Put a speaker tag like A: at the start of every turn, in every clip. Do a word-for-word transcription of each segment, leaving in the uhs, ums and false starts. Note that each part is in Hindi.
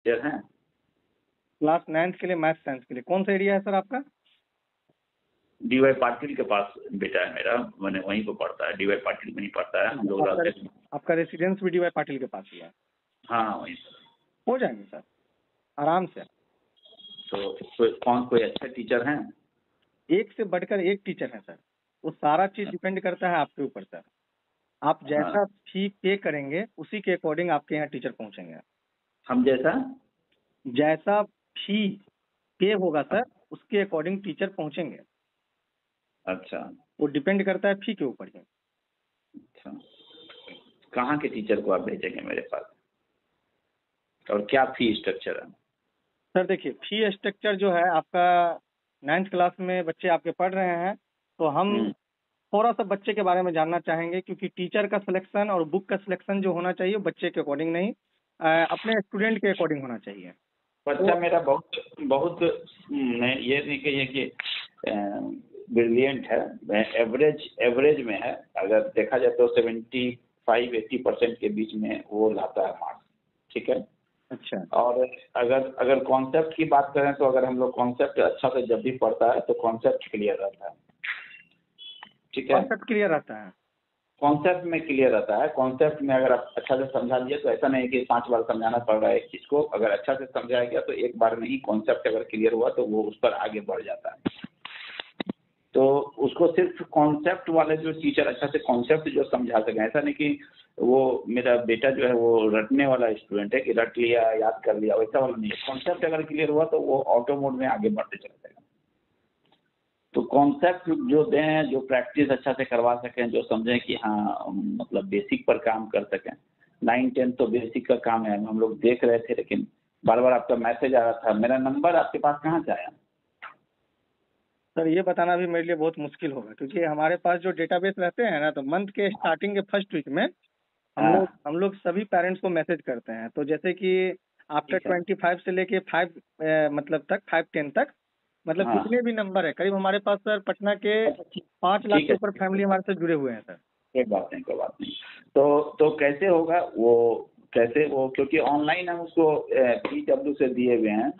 A: टीचर हैं?
B: क्लास नाइन्थ के लिए मैथ साइंस के लिए। कौन सा एरिया है सर आपका?
A: डी वाई पाटिल के पास बेटा है मेरा, मैंने वहीं पर पढ़ता है, डी वाई पाटिल में ही पढ़ता है। हम लोग
B: आपका,
A: रहते हैं।
B: आपका रेसिडेंस भी डी वाई पाटिल के पास ही है?
A: हाँ वहीं पर।
B: हो जाएंगे सर आराम से।
A: तो कोई कौन कोई अच्छे टीचर हैं?
B: एक से बढ़कर एक टीचर है सर, वो सारा चीज डिपेंड करता है आपके ऊपर सर। आप जैसा
A: हाँ।
B: फी पे करेंगे उसी के अकॉर्डिंग आपके यहाँ टीचर पहुंचेंगे।
A: हम जैसा
B: जैसा फी पे होगा सर उसके अकॉर्डिंग टीचर पहुंचेंगे।
A: अच्छा
B: वो डिपेंड करता है फी के ऊपर ही।
A: अच्छा, कहाँ के टीचर को आप भेजेंगे मेरे पास, और क्या फी स्ट्रक्चर है?
B: सर देखिए, फी स्ट्रक्चर जो है आपका, नाइन्थ क्लास में बच्चे आपके पढ़ रहे हैं, तो हम
A: हम्म,
B: थोड़ा सा बच्चे के बारे में जानना चाहेंगे, क्योंकि टीचर का सिलेक्शन और बुक का सिलेक्शन जो होना चाहिए बच्चे के अकॉर्डिंग नहीं, अ, अपने स्टूडेंट के अकॉर्डिंग होना चाहिए।
A: बच्चा मेरा बहुत बहुत नहीं, ये नहीं कहिए कि ब्रिलियंट है, एवरेज एवरेज में है। अगर देखा जाए तो सेवेंटी फाइव एट्टी परसेंट के बीच में वो लाता है मार्क्स, ठीक है।
B: अच्छा।
A: और अगर अगर कॉन्सेप्ट की बात करें तो अगर हम लोग कॉन्सेप्ट अच्छा से जब भी पढ़ता है तो कॉन्सेप्ट क्लियर रहता है, ठीक है।
B: कॉन्सेप्ट क्लियर रहता है?
A: कॉन्सेप्ट में क्लियर रहता है। कॉन्सेप्ट में अगर आप अच्छा से समझा दिए तो ऐसा नहीं कि पांच बार समझाना पड़ रहा है एक चीज को, अगर अच्छा से समझाया गया तो एक बार में ही कॉन्सेप्ट अगर क्लियर हुआ तो वो उस पर आगे बढ़ जाता है। तो उसको सिर्फ कॉन्सेप्ट वाले जो टीचर अच्छा से कॉन्सेप्ट जो समझा सकें, ऐसा नहीं कि वो मेरा बेटा जो है वो रटने वाला स्टूडेंट है कि रट लिया याद कर लिया, वैसा वाला नहीं है। कॉन्सेप्ट अगर क्लियर हुआ तो वो ऑटो मोड में आगे बढ़ते चला जाएगा। तो कॉन्सेप्ट जो दें, जो प्रैक्टिस अच्छा से करवा सकें, जो समझें कि हाँ मतलब बेसिक पर काम कर सकें। नाइन टेन तो बेसिक का काम है, हम लोग देख रहे थे, लेकिन बार बार आपका मैसेज आ रहा था। मेरा नंबर आपके पास कहाँ से आया?
B: सर ये बताना भी मेरे लिए बहुत मुश्किल होगा, क्योंकि हमारे पास जो डेटाबेस रहते हैं ना, तो मंथ के स्टार्टिंग के फर्स्ट वीक में हम
A: हाँ
B: लोग हम लोग सभी पेरेंट्स को मैसेज करते हैं। तो जैसे कि आफ्टर
A: ठीक है।
B: ट्वेंटी फाइव से लेके फाइव मतलब तक फाइव टेन तक, मतलब
A: हाँ
B: जितने भी नंबर है, करीब हमारे पास सर पटना के
A: अच्छा ठीक
B: पाँच लाख
A: ठीक
B: के
A: है,
B: ऊपर फैमिली हमारे साथ जुड़े हुए हैं सर।
A: कोई बात नहीं कोई बात नहीं। तो तो कैसे होगा वो, कैसे वो, क्योंकि ऑनलाइन हम उसको पी डब्ल्यू से दिए हुए हैं।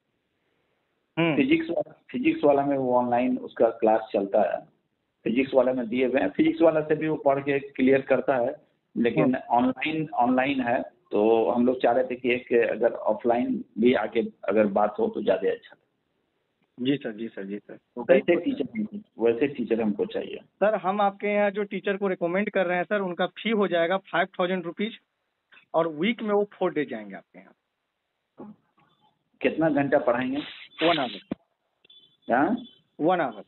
B: हम्म।
A: फिजिक्स वाला फिजिक्स वाला में वो ऑनलाइन उसका क्लास चलता है। फिजिक्स वाला में दिए हुए हैं, फिजिक्स वाला से भी वो पढ़ के क्लियर करता है, लेकिन ऑनलाइन ऑनलाइन है। तो हम लोग चाह रहे थे कि एक अगर ऑफलाइन भी आके अगर बात हो तो ज़्यादा अच्छा।
B: जी सर, जी सर, जी सर।
A: तो
B: सही
A: वैसे
B: सोच रहे हैं।
A: टीचर वैसे टीचर हमको चाहिए।
B: सर हम आपके यहाँ जो टीचर को रिकमेंड कर रहे हैं सर, उनका फी हो जाएगा फाइव थाउजेंड रुपीज, और वीक में वो फोर डे जाएंगे आपके यहाँ।
A: कितना घंटा पढ़ाएंगे?
B: One hour.
A: हाँ
B: वन आवर।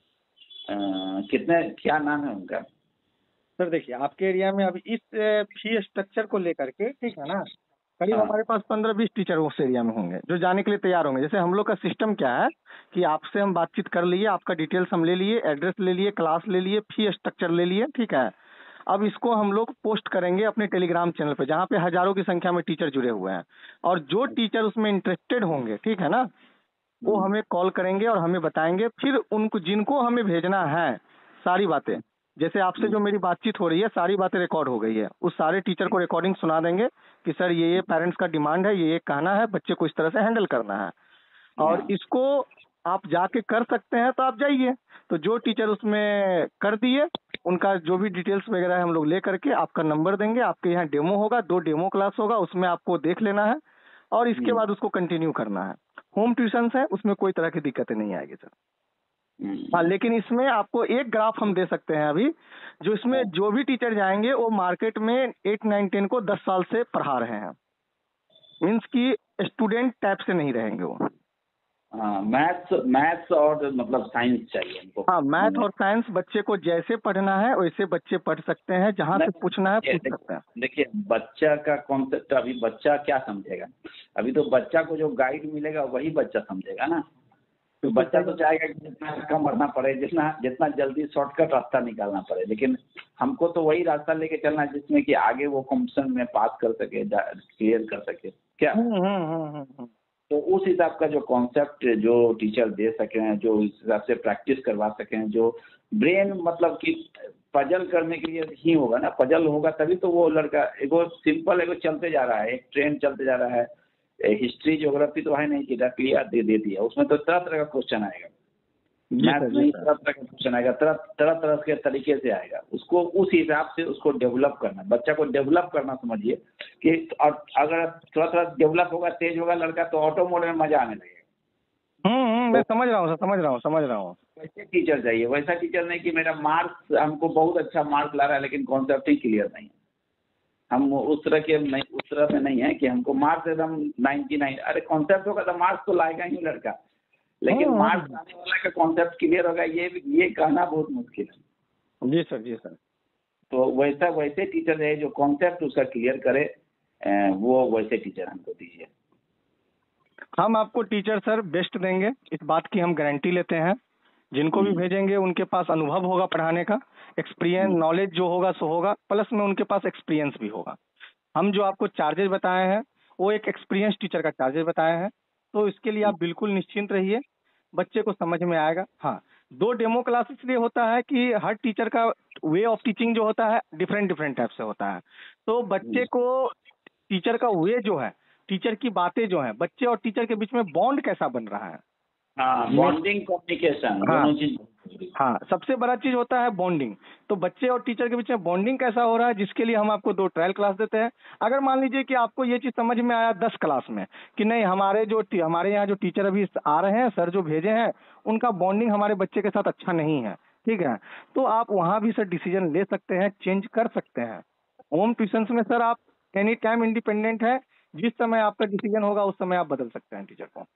A: अ, कितने, क्या नाम है उनका?
B: सर देखिए, आपके एरिया में अभी इस फी स्ट्रक्चर को लेकर के, ठीक है ना, करीब
A: हाँ
B: हमारे पास पंद्रह बीस टीचर उस एरिया में होंगे जो जाने के लिए तैयार होंगे। जैसे हम लोग का सिस्टम क्या है कि आपसे हम बातचीत कर लिए, आपका डिटेल्स हम ले लिए, एड्रेस ले लिए, क्लास ले लिए, फी स्ट्रक्चर ले लिए, ठीक है। अब इसको हम लोग पोस्ट करेंगे अपने टेलीग्राम चैनल पे, जहाँ पे हजारों की संख्या में टीचर जुड़े हुए हैं, और जो टीचर उसमें इंटरेस्टेड होंगे, ठीक है ना, वो हमें कॉल करेंगे और हमें बताएंगे। फिर उनको जिनको हमें भेजना है सारी बातें, जैसे आपसे जो मेरी बातचीत हो रही है सारी बातें रिकॉर्ड हो गई है, उस सारे टीचर को रिकॉर्डिंग सुना देंगे कि सर ये ये पेरेंट्स का डिमांड है, ये ये कहना है, बच्चे को इस तरह से हैंडल करना है, और इसको आप जाके कर सकते हैं तो आप जाइए। तो जो टीचर उसमें कर दिए उनका जो भी डिटेल्स वगैरह है हम लोग ले करके आपका नंबर देंगे। आपके यहाँ डेमो होगा, दो डेमो क्लास होगा, उसमें आपको देख लेना है, और इसके बाद उसको कंटिन्यू करना है। होम ट्यूशन है, उसमें कोई तरह की दिक्कतें नहीं आएगी सर। हाँ, लेकिन इसमें आपको एक ग्राफ हम दे सकते हैं अभी, जो इसमें जो भी टीचर जाएंगे वो मार्केट में एट नाइन टेन को दस साल से पढ़ा रहे हैं, मीन्स कि स्टूडेंट टाइप से नहीं रहेंगे वो।
A: हाँ मैथ्स मैथ्स और मतलब साइंस चाहिए हमको।
B: हाँ, मैथ और साइंस बच्चे को जैसे पढ़ना है वैसे बच्चे पढ़ सकते हैं, जहाँ से पूछना है पूछ सकते हैं।
A: देखिए बच्चा का कॉन्सेप्ट, अभी बच्चा क्या समझेगा? अभी तो बच्चा को जो गाइड मिलेगा वही बच्चा समझेगा ना। तो बच्चा तो चाहेगा कि जितना कम पढ़ना पड़े, जितना जितना जल्दी शॉर्टकट रास्ता निकालना पड़े, लेकिन हमको तो वही रास्ता लेके चलना है जिसमें कि आगे वो कॉम्पिटिशन में पास कर सके, क्लियर कर सके क्या।
B: हम्म हम्म हम्म
A: तो उस हिसाब का जो कॉन्सेप्ट जो टीचर दे सकें, जो इस हिसाब से प्रैक्टिस करवा सकें, जो ब्रेन मतलब कि पजल करने के लिए ही होगा ना, पजल होगा तभी तो वो लड़का, एगो सिंपल एगो चलते जा रहा है, एक ट्रेन चलते जा रहा है, हिस्ट्री ज्योग्राफी तो है नहीं कि क्लियर दे दे दिया, उसमें तो तरह तरह का क्वेश्चन आएगा,
B: जी
A: मैथ
B: सर जी
A: में
B: सर
A: तरह तरह का क्वेश्चन आएगा, तरह तरह तरह के तरीके से आएगा, उसको उस हिसाब से उसको डेवलप करना, बच्चा को डेवलप करना समझिए कि और अगर थोड़ा थोड़ा डेवलप होगा, तेज होगा लड़का, तो ऑटो मोड में मजा आने लगेगा।
B: हम्म हम्म, मैं समझ रहा हूँ सर, समझ रहा हूँ समझ रहा हूँ।
A: वैसे टीचर चाहिए, वैसा टीचर नहीं कि मेरा मार्क्स हमको बहुत अच्छा मार्क्स ला रहा है लेकिन कॉन्सेप्ट ही क्लियर नहीं है। हम उस तरह के नहीं, उस तरह में नहीं है कि हमको मार्क्स एकदम नाइन्टी नाइन, अरे कॉन्सेप्ट होगा तो मार्क्स तो लाएगा ही लड़का, लेकिन
B: हम्म
A: मार्क्स
B: हम्म,
A: लाने वाला का कॉन्सेप्ट क्लियर होगा ये ये कहना बहुत मुश्किल है।
B: जी सर जी सर।
A: तो वैसा वैसे टीचर है जो कॉन्सेप्ट उसका क्लियर करे, अ, वो वैसे टीचर हमको दीजिए।
B: हम आपको टीचर सर बेस्ट देंगे, इस बात की हम गारंटी लेते हैं। जिनको भी भेजेंगे उनके पास अनुभव होगा पढ़ाने का, एक्सपीरियंस नॉलेज जो होगा सो होगा, प्लस में उनके पास एक्सपीरियंस भी होगा। हम जो आपको चार्जेस बताए हैं वो एक एक्सपीरियंस टीचर का चार्जेस बताए हैं, तो इसके लिए आप बिल्कुल निश्चिंत रहिए, बच्चे को समझ में आएगा। हाँ, दो डेमो क्लास इसलिए होता है कि हर टीचर का वे ऑफ टीचिंग जो होता है डिफरेंट डिफरेंट टाइप से होता है, तो बच्चे को टीचर का वे जो है, टीचर की बातें जो है, बच्चे और टीचर के बीच में बॉन्ड कैसा बन रहा है।
A: हाँ, बॉन्डिंग कम्युनिकेशन
B: हाँ
A: दोनों चीज।
B: हाँ, सबसे बड़ा चीज होता है बॉन्डिंग। तो बच्चे और टीचर के बीच में बॉन्डिंग कैसा हो रहा है, जिसके लिए हम आपको दो ट्रायल क्लास देते हैं। अगर मान लीजिए कि आपको ये चीज समझ में आया दस क्लास में कि नहीं, हमारे जो हमारे यहाँ जो टीचर अभी आ रहे हैं, सर जो भेजे हैं, उनका बॉन्डिंग हमारे बच्चे के साथ अच्छा नहीं है, ठीक है, तो आप वहाँ भी सर डिसीजन ले सकते हैं, चेंज कर सकते हैं। होम ट्यूशन में सर आप एनी टाइम इंडिपेंडेंट है, जिस समय आपका डिसीजन होगा उस समय आप बदल सकते हैं टीचर को।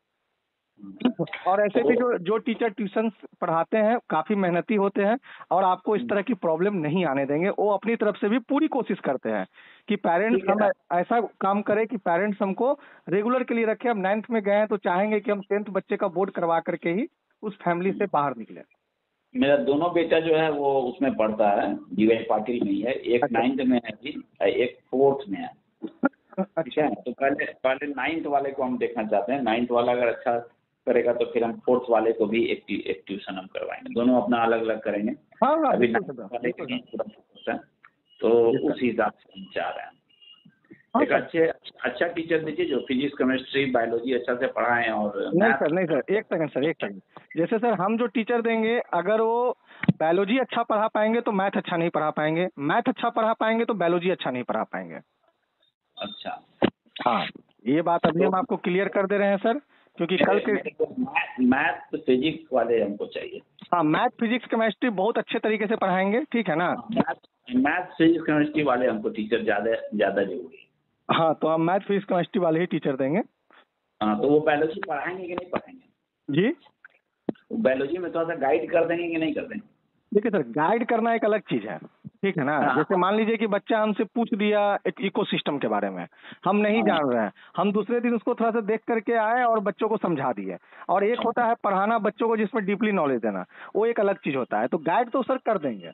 B: और ऐसे भी जो जो टीचर ट्यूशन पढ़ाते हैं काफी मेहनती होते हैं और आपको इस तरह की प्रॉब्लम नहीं आने देंगे। वो अपनी तरफ से भी पूरी कोशिश करते हैं कि पेरेंट्स हम ऐसा काम करें कि पेरेंट्स हमको रेगुलर के लिए रखें। हम नाइन्थ में गए हैं तो चाहेंगे कि हम टेंथ बच्चे का बोर्ड करवा करके ही उस फैमिली से बाहर निकले।
A: मेरा दोनों बेटा जो है वो उसमें पढ़ता है, डीवाई पाटिल में ही है, एक नाइन्थ में है अभी, एक फोर्थ में है। ठीक है, तो पहले पहले नाइन्थ वाले को हम देखना चाहते हैं, नाइन्थ वाला अगर अच्छा करेगा तो फिर हम फोर्थ वाले को भी एक एक ट्यूशन हम करवाएंगे, दोनों अपना अलग अलग करेंगे।
B: हाँ हाँ,
A: अभी
B: बिल्कुल
A: नाइन्थ
B: सर,
A: वाले
B: बिल्कुल
A: के
B: सर।
A: पूरा है, तो उस हिसाब से हम चाह रहे हैं
B: हाँ
A: एक
B: सर।
A: अच्छे अच्छा टीचर दीजिए जो फिजिक्स केमिस्ट्री बायोलॉजी अच्छा से पढ़ाएं। और
B: नहीं सर, नहीं सर, एक सेकंड सर, एक सेकंड। जैसे सर हम जो टीचर देंगे, अगर वो बायोलॉजी अच्छा पढ़ा पाएंगे तो मैथ अच्छा नहीं पढ़ा पाएंगे, मैथ अच्छा पढ़ा पाएंगे तो बायोलॉजी अच्छा नहीं पढ़ा पाएंगे।
A: अच्छा,
B: हाँ, ये बात अभी हम आपको क्लियर कर दे रहे हैं सर, क्योंकि कल के
A: मैथ फिजिक्स वाले हमको चाहिए।
B: हाँ, मैथ फिजिक्स केमिस्ट्री बहुत अच्छे तरीके से पढ़ाएंगे, ठीक है ना।
A: मैथ मैथ फिजिक्स केमिस्ट्री वाले हमको टीचर ज्यादा ज्यादा जरूरी है।
B: हाँ, तो हम मैथ फिजिक्स केमिस्ट्री वाले ही टीचर देंगे।
A: हाँ, तो वो बायोलॉजी पढ़ाएंगे कि नहीं पढ़ाएंगे
B: जी,
A: बायोलॉजी में थोड़ा सा गाइड कर देंगे कि नहीं कर देंगे।
B: देखिए सर, गाइड करना एक अलग चीज है, ठीक है ना।
A: हाँ।
B: जैसे मान लीजिए कि बच्चा हमसे पूछ दिया एक इकोसिस्टम के बारे में, हम नहीं
A: हाँ।
B: जान रहे हैं, हम दूसरे दिन उसको थोड़ा सा देख करके आए और बच्चों को समझा दिए। और एक होता है पढ़ाना बच्चों को जिसमें डीपली नॉलेज देना, वो एक अलग चीज होता है। तो गाइड तो सर कर देंगे,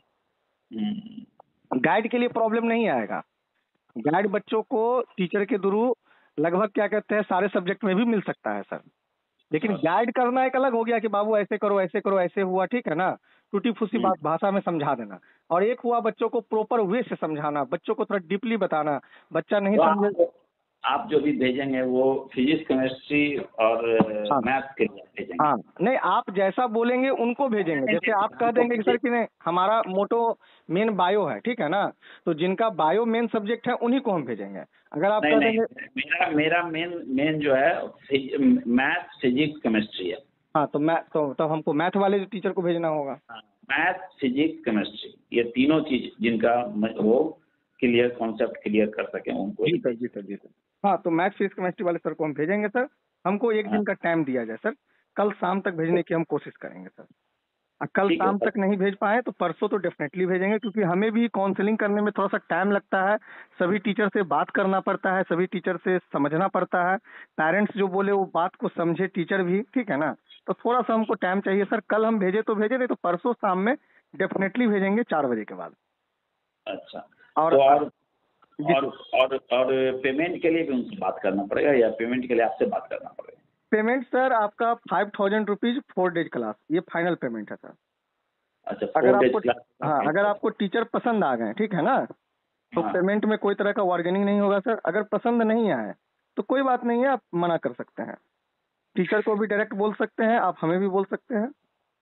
B: गाइड के लिए प्रॉब्लम नहीं आएगा। गाइड बच्चों को टीचर के थ्रू लगभग क्या कहते हैं सारे सब्जेक्ट में भी मिल सकता है सर। लेकिन गाइड करना एक अलग हो गया कि बाबू ऐसे करो ऐसे करो ऐसे हुआ, ठीक है ना, टूटी फूसी बात भाषा में समझा देना। और एक हुआ बच्चों को प्रॉपर वे से समझाना, बच्चों को थोड़ा डीपली बताना, बच्चा नहीं
A: तो
B: समझे।
A: आप, आप जो भी भेजेंगे वो फिजिक्स केमिस्ट्री और
B: हाँ।
A: मैथ के लिए भेजेंगे।
B: हाँ, नहीं आप जैसा बोलेंगे उनको भेजेंगे। जैसे आप कह देंगे कि सर कि नहीं हमारा मोटो मेन बायो है, ठीक है ना, तो जिनका बायो मेन सब्जेक्ट है उन्हीं को हम भेजेंगे। अगर आप
A: नहीं
B: कह
A: नहीं,
B: देंगे
A: मेरा मेरा मेन मेन जो है मैथ फिजिक्स केमिस्ट्री है।
B: हाँ, तो मैं तो, तो हमको मैथ वाले टीचर को भेजना होगा।
A: मैथ फिजिक्स केमिस्ट्री ये तीनों चीज जिनका वो क्लियर कॉन्सेप्ट क्लियर कर सके उनको।
B: जी सर, जी सर, जी सर। हाँ, तो मैथ फिजिक्स केमिस्ट्री वाले सर को हम भेजेंगे सर। हमको एक दिन का टाइम दिया जाए सर, कल शाम तक भेजने की हम कोशिश करेंगे सर। और कल
A: ठीक है
B: शाम
A: सर।
B: तक नहीं भेज पाए तो परसों तो डेफिनेटली भेजेंगे, क्योंकि हमें भी काउंसलिंग करने में थोड़ा सा टाइम लगता है। सभी टीचर से बात करना पड़ता है, सभी टीचर से समझना पड़ता है, पेरेंट्स जो बोले वो बात को समझे टीचर भी, ठीक है ना। तो थोड़ा सा हमको टाइम चाहिए सर। कल हम भेजे तो भेजे, नहीं तो परसों शाम में डेफिनेटली भेजेंगे चार बजे के बाद।
A: अच्छा,
B: और
A: तो और और और और पेमेंट के लिए भी उनसे बात करना पड़ेगा या पेमेंट के लिए आपसे बात करना पड़ेगा।
B: पेमेंट सर आपका five thousand rupees four days class, ये फाइनल पेमेंट है सर।
A: अच्छा,
B: अगर
A: फोर डेज
B: आपको
A: क्लास।
B: हाँ, अगर आपको टीचर पसंद आ गए, ठीक है ना, तो
A: हाँ।
B: पेमेंट में कोई तरह का बार्गेनिंग नहीं होगा सर। अगर पसंद नहीं आए तो कोई बात नहीं है, आप मना कर सकते हैं। टीचर को भी डायरेक्ट बोल सकते हैं, आप हमें भी बोल सकते हैं।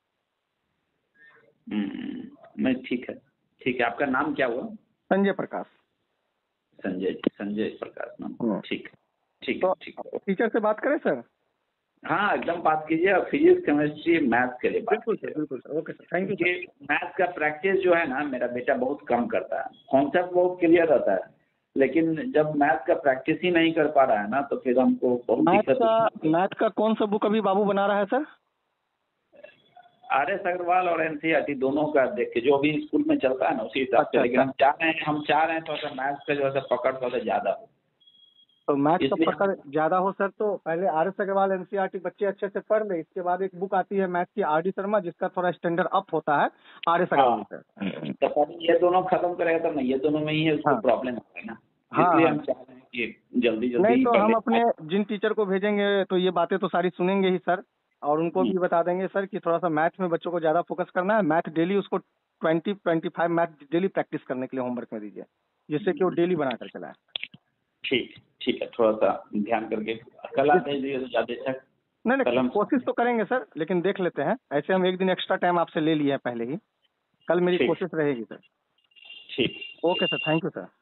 A: हम्म, नहीं ठीक है, ठीक है। आपका नाम क्या हुआ?
B: संजय प्रकाश।
A: संजय, संजय प्रकाश नाम, ठीक है, ठीक है,
B: तो
A: ठीक है।
B: टीचर से बात करें सर?
A: हाँ, एकदम बात कीजिए। और फिजिक्स, केमिस्ट्री, मैथ्स के लिए बात
B: बिल्कुल सर,
A: कीजिए।
B: बिल्कुल sir. Okay sir, thank you sir.
A: Maths का प्रैक्टिस जो है ना, मेरा बेटा बहुत कम करता है। कॉन्सेप्ट बहुत क्लियर रहता है, लेकिन जब मैथ्स का प्रैक्टिस ही नहीं कर पा रहा है ना, तो फिर हमको बहुत
B: मैथ
A: दिक्कत
B: का
A: होती है।
B: मैथ का कौन सा बुक अभी बाबू बना रहा है सर?
A: आर एस अग्रवाल और एनसीईआरटी दोनों का देख के जो अभी स्कूल में चलता है ना, उसी हिसाब से।
B: अच्छा,
A: लेकिन
B: अच्छा।
A: हम चाह रहे हैं हम चाह रहे हैं थोड़ा सा मैथ्स का जो है पकड़ थोड़ा सा ज्यादा हो।
B: तो मैथ का
A: इसलिए
B: पकड़ ज्यादा हो सर, तो पहले आर एस अग्रवाल एनसीईआरटी बच्चे अच्छे से पढ़ ले। इसके बाद एक बुक आती है मैथ की, आर डी शर्मा, जिसका थोड़ा स्टैंडर्ड अप होता है, आर एस अग्रवाल
A: हाँ,
B: सर।
A: तो पहले ये दोनों खत्म करेगा, तो नहीं, ये दोनों में ही है उसको
B: हाँ
A: प्रॉब्लम होगा ना।
B: हाँ
A: इसलिए
B: हाँ।
A: हम चाह रहे हैं कि जल्दी
B: नहीं
A: जल्दी
B: तो
A: कर
B: हम
A: ले।
B: अपने जिन टीचर को भेजेंगे तो ये बातें तो सारी सुनेंगे ही सर, और उनको भी बता देंगे सर कि थोड़ा सा मैथ में बच्चों को ज्यादा फोकस करना है। मैथ डेली उसको twenty twenty five math daily practice करने के लिए होमवर्क में दीजिए, जिससे कि वो डेली बनाकर चलाए।
A: ठीक, ठीक है, थोड़ा सा ध्यान करके कल आप भेज दीजिए तो ज्यादा अच्छा।
B: नहीं
A: कल
B: नहीं,
A: हम
B: कोशिश तो करेंगे सर, लेकिन देख लेते हैं। ऐसे हम एक दिन एक्स्ट्रा टाइम आपसे ले लिए हैं पहले ही, कल मेरी
A: ठीक,
B: कोशिश रहेगी सर।
A: ठीक।
B: Okay sir, thank you sir.